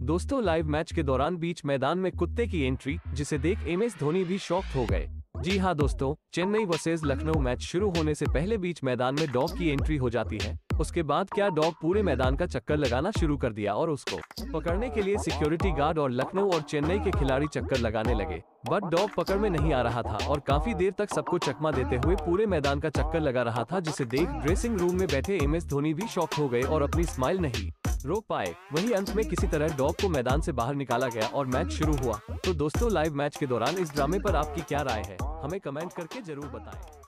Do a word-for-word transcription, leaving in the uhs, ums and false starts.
दोस्तों live match के दौरान बीच मैदान में कुत्ते की एंट्री, जिसे देख एम एस धोनी भी शॉक्ड हो गए। जी हां दोस्तों, चेन्नई वर्सेस लखनऊ मैच शुरू होने से पहले बीच मैदान में डॉग की एंट्री हो जाती है। उसके बाद क्या डॉग पूरे मैदान का चक्कर लगाना शुरू कर दिया और उसको पकड़ने के लिए सिक्योरिटी गार्ड और लखनऊ और चेन्नई के खिलाड़ी चक्कर लगाने लगे। बट डॉग पकड़ में नहीं आ रहा था और काफी देर तक सबको चकमा देते हुए पूरे मैदान का चक्कर लगा रहा था, जिसे देख ड्रेसिंग रूम में बैठे एम एस धोनी भी शॉक हो गए और अपनी स्माइल नहीं रोक पाए। वहीं अंत में किसी तरह डॉग को मैदान से बाहर निकाला गया और मैच शुरू हुआ। तो दोस्तों लाइव मैच के दौरान इस ड्रामे पर आपकी क्या राय है, हमें कमेंट करके जरूर बताएं।